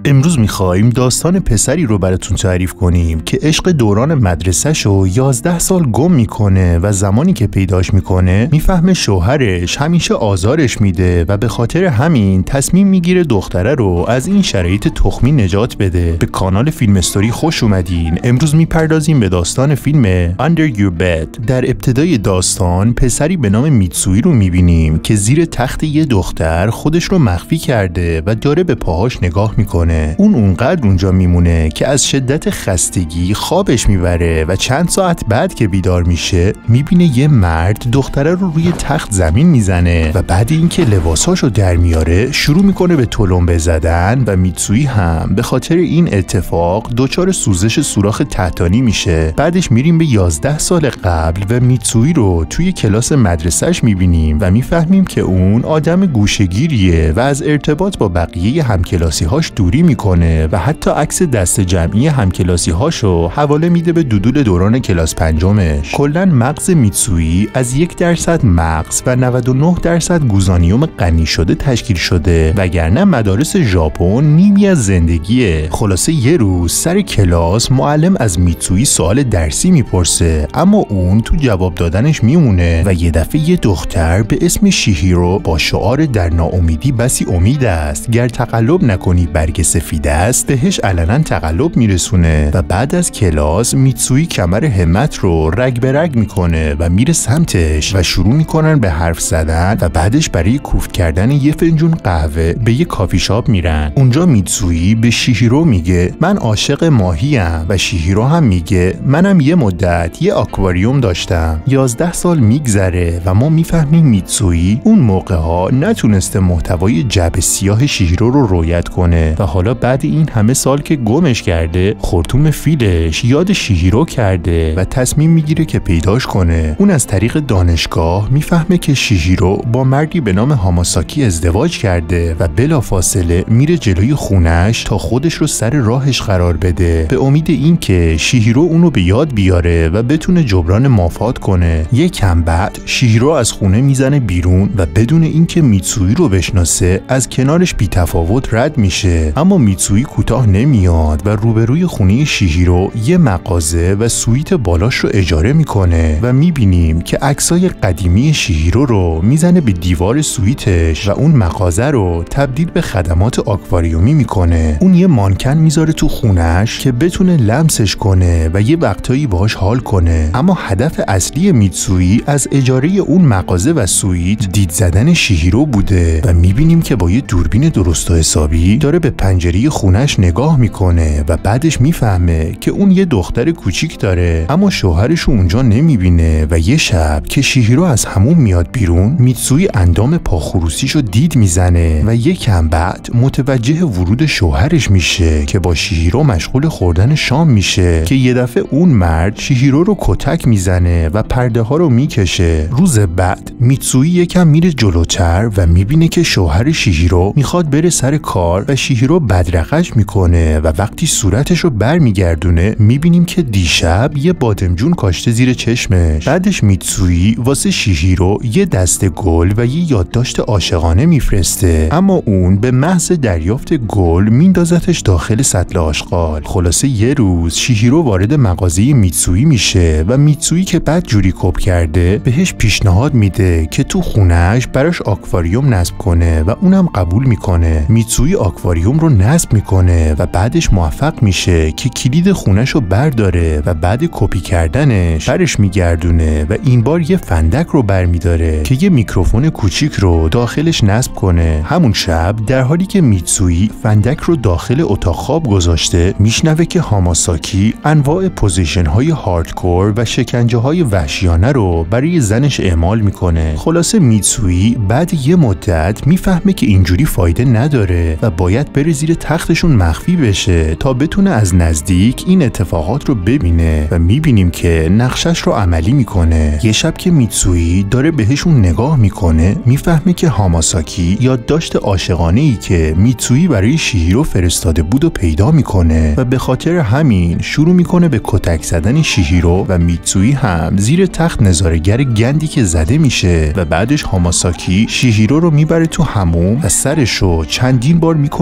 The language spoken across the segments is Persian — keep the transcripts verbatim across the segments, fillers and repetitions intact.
امروز میخوایم داستان پسری رو براتون تعریف کنیم که عشق دوران مدرسه‌شو یازده سال گم میکنه و زمانی که پیداش میکنه میفهمه شوهرش همیشه آزارش میده و به خاطر همین تصمیم میگیره دختره رو از این شرایط تخمی نجات بده. به کانال فیلم استوری خوش اومدین. امروز میپردازیم به داستان فیلم Under Your Bed. در ابتدای داستان پسری به نام میتسویی رو میبینیم که زیر تخت یه دختر خودش رو مخفی کرده و داره به پاهاش نگاه میکنه. اون اونقدر اونجا میمونه که از شدت خستگی خوابش میبره و چند ساعت بعد که بیدار میشه میبینه یه مرد دختره رو روی تخت زمین میزنه و بعد اینکه لباساشو در میاره شروع میکنه به تلمبه زدن و میتسویی هم به خاطر این اتفاق دچار سوزش سوراخ تحتانی میشه. بعدش میریم به یازده سال قبل و میتسویی رو توی کلاس مدرسهش میبینیم و میفهمیم که اون آدم گوشه‌گیریه و از ارتباط با بقیه همکلاسی‌هاش دوری میکنه و حتی عکس دست جمعی همکلاسی هاشو حواله میده به دودول دوران کلاس پنجمش. کلا مغز میتسویی از یک درصد مغز و نود و نه درصد گوزانیوم غنی شده تشکیل شده، وگرنه مدارس ژاپن نیمی از زندگیه. خلاصه یه روز سر کلاس معلم از میتسویی سوال درسی میپرسه، اما اون تو جواب دادنش میمونه و یه دفعه یه دختر به اسم شیهیرو با شعار در ناامیدی بسی امید است گر تقلب نکنی برگ سفیده است بهش علنا تقلب میرسونه و بعد از کلاس میتسویی کمر همت رو رگ به رگ میکنه و میره سمتش و شروع میکنن به حرف زدن و بعدش برای کوفت کردن یه فنجون قهوه به یه کافی شاپ میرن. اونجا میتسویی به شیهیرو میگه من عاشق ماهیم و شیهیرو هم میگه منم یه مدت یه آکواریوم داشتم. یازده سال میگذره و ما میفهمیم میتسویی اون موقع ها نتونسته محتوای جعبه سیاه شیهیرو رو رویت کنه و حالا بعد این همه سال که گمش کرده خرطوم فیلش یاد شیهیرو کرده و تصمیم میگیره که پیداش کنه. اون از طریق دانشگاه میفهمه که شیهیرو با مردی به نام هاماساکی ازدواج کرده و بلافاصله میره جلوی خونش تا خودش رو سر راهش قرار بده به امید اینکه شیهیرو اونو به یاد بیاره و بتونه جبران مافات کنه. یکم بعد شیهیرو از خونه میزنه بیرون و بدون اینکه میتسویی رو بشناسه از کنارش بی‌تفاوت رد میشه، اما میتسویی کوتاه نمیاد و روبروی خونه شیهیرو یه مغازه و سویت بالاش رو اجاره میکنه و میبینیم که عکسای قدیمی شیهیرو رو میزنه به دیوار سویتش و اون مغازه رو تبدیل به خدمات آکواریومی میکنه. اون یه مانکن میذاره تو خونش که بتونه لمسش کنه و یه وقتایی باهاش حال کنه، اما هدف اصلی میتسویی از اجاره اون مغازه و سویت دید زدن شیهیرو بوده و میبینیم که با یه دوربین درست و حسابی داره به پنجره خونش نگاه میکنه و بعدش میفهمه که اون یه دختر کوچیک داره، اما شوهرش اونجا نمیبینه و یه شب که شیهیرو از همون میاد بیرون میتسویی اندام پاخروسیشو دید میزنه و یکم بعد متوجه ورود شوهرش میشه که با شیهیرو مشغول خوردن شام میشه که یه دفعه اون مرد شیهیرو رو کتک میزنه و پرده ها رو میکشه. روز بعد میتسویی یکم میره جلوتر و میبینه که شوهر شیهیرو میخواد بره سر کار و شیهیرو بدرقش میکنه و وقتی صورتش رو برمیگردونه میبینیم که دیشب یه بادمجون کاشته زیر چشمش. بعدش میتسویی واسه شیهیرو یه دسته گل و یه یادداشت عاشقانه میفرسته، اما اون به محض دریافت گل میندازتش داخل سطل آشغال. خلاصه یه روز شیهیرو وارد مغازه میتسویی میشه و میتسویی که بد جوری کپ کرده بهش پیشنهاد میده که تو خونهش براش آکواریوم نصب کنه و اونم قبول میکنه. میتسویی آکواریوم رو نصب میکنه و بعدش موفق میشه که کلید خونش رو برداره و بعد کپی کردنش برش میگردونه و این بار یه فندک رو برمیداره که یه میکروفون کوچیک رو داخلش نصب کنه. همون شب در حالی که میتسویی فندک رو داخل اتاق خواب گذاشته میشنوه که هاماساکی انواع پوزیشن های هاردکور و شکنجه های وحشیانه رو برای زنش اعمال میکنه. خلاصه میتسویی بعد یه مدت میفهمه که اینجوری فایده نداره و باید بره زیر تختشون مخفی بشه تا بتونه از نزدیک این اتفاقات رو ببینه و میبینیم که نقشش رو عملی میکنه. یه شب که میتسویی داره بهشون نگاه میکنه میفهمه که هاماساکی یادداشت عاشقانه‌ای که میتسویی برای شیهیرو فرستاده بود و پیدا میکنه و به خاطر همین شروع میکنه به کتک زدن شیهیرو و میتسویی هم زیر تخت نظاره‌گر گندی که زده میشه و بعدش هاماساکی شیهیرو رو میبره تو حموم و سرش رو چندین بار میکنه زیر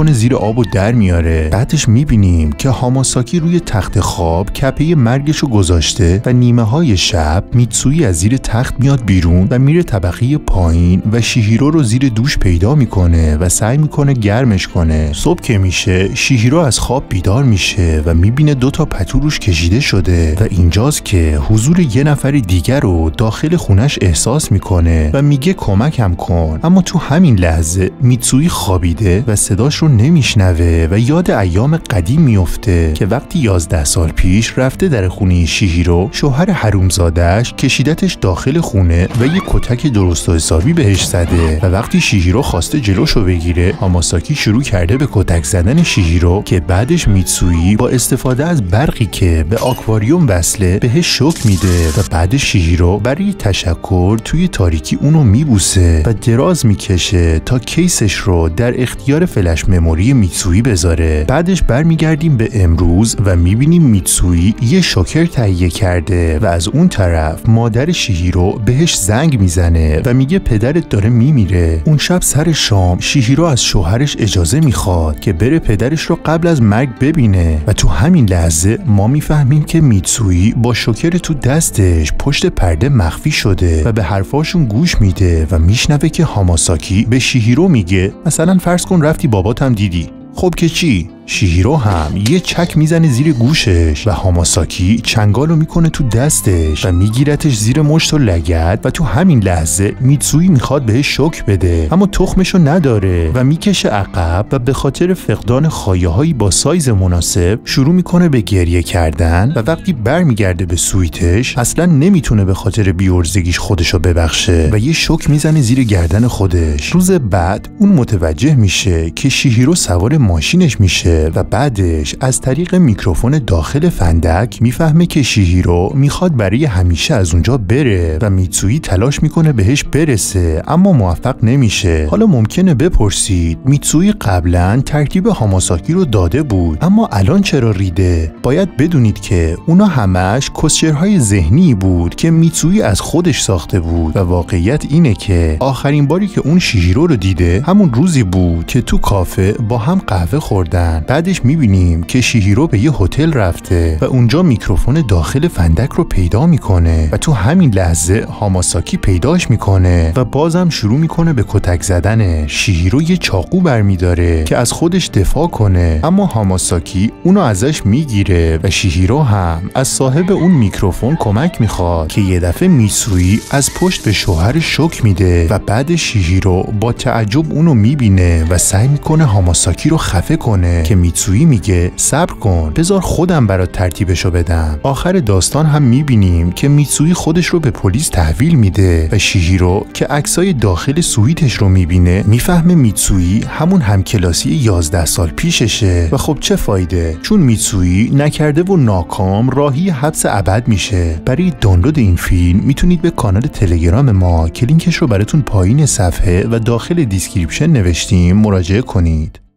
آبو در میاره. بعدش میبینیم که هاماساکی روی تخت خواب کپه مرگشو گذاشته و نیمه های شب میتسویی از زیر تخت میاد بیرون و میره طبقه پایین و شیهیرو رو زیر دوش پیدا میکنه و سعی میکنه گرمش کنه. صبح که میشه شیهیرو از خواب بیدار میشه و میبینه دو تا پتو روش کشیده شده و اینجاست که حضور یه نفر دیگر رو داخل خونش احساس میکنه و میگه کمکم کن. اما تو همین لحظه میتسویی خوابیده و صداش رو نمیشنوه و یاد ایام قدیم میفته که وقتی یازده سال پیش رفته در خونه شیهیرو، شوهر حرومزاده‌اش کشیدتش داخل خونه و یه کتک درست و حسابی بهش زده و وقتی شیهیرو خواسته جلوشو بگیره، هاماساکی شروع کرده به کتک زدن شیهیرو که بعدش میتسویی با استفاده از برقی که به آکواریوم وصله بهش شوک میده و بعدش شیهیرو برای تشکر توی تاریکی اونو میبوسه و دراز میکشه تا کیسش رو در اختیار فلش مموری میتسویی بذاره. بعدش برمیگردیم به امروز و میبینیم میتسویی یه شوکر تهیه کرده و از اون طرف مادر شیهیرو بهش زنگ میزنه و میگه پدرت داره میمیره. اون شب سر شام شیهیرو از شوهرش اجازه میخواد که بره پدرش رو قبل از مرگ ببینه و تو همین لحظه ما میفهمیم که میتسویی با شوکر تو دستش پشت پرده مخفی شده و به حرفاشون گوش میده و میشنوه که هاماساکی به شیهیرو میگه مثلا فرض کن رفتی باباتم دیدی، خب که چی؟ شیهیرو هم یه چک میزنه زیر گوشش و هاماساکی چنگالو میکنه تو دستش و میگیرتش زیر مشت و لگد و تو همین لحظه میتسویی میخواد بهش شوک بده اما تخمشو نداره و میکشه عقب و به خاطر فقدان خایه‌هایی با سایز مناسب شروع میکنه به گریه کردن و وقتی برمیگرده به سویتش اصلا نمیتونه به خاطر بی‌عرضگیش خودشو ببخشه و یه شوک میزنه زیر گردن خودش. روز بعد اون متوجه میشه که شیهیرو سوار ماشینش میشه و بعدش از طریق میکروفون داخل فندک میفهمه که شیهیرو میخواد برای همیشه از اونجا بره و میتسویی تلاش میکنه بهش برسه اما موفق نمیشه. حالا ممکنه بپرسید میتسویی قبلا ترتیب هاماساکی رو داده بود اما الان چرا ریده؟ باید بدونید که اونا همش کسچرهای ذهنی بود که میتسویی از خودش ساخته بود و واقعیت اینه که آخرین باری که اون شیهیرو رو دیده همون روزی بود که تو کافه با هم قهوه خوردن. بعدش میبینیم که شیهیرو به یه هتل رفته و اونجا میکروفون داخل فندک رو پیدا میکنه و تو همین لحظه هاماساکی پیداش میکنه و بازم شروع میکنه به کتک زدن. شیهیرو یه چاقو برمیداره که از خودش دفاع کنه اما هاماساکی اونو ازش میگیره و شیهیرو هم از صاحب اون میکروفون کمک میخواد که یه دفعه میتسویی از پشت به شوهر شوک میده و بعد شیهیرو با تعجب اونو میبینه و سعی میکنه هاماساکی رو خفه کنه که میتسویی میگه صبر کن بذار خودم برات ترتیبشو بدم. آخر داستان هم میبینیم که میتسویی خودش رو به پلیس تحویل میده و شیهیرو که عکسای داخل سویتش رو میبینه میفهمه میتسویی همون همکلاسی یازده سال پیششه و خب چه فایده چون میتسویی نکرده و ناکام راهی حبس ابد میشه. برای دانلود این فیلم میتونید به کانال تلگرام ما که لینکش رو براتون پایین صفحه و داخل دیسکریپشن نوشتیم مراجعه کنید.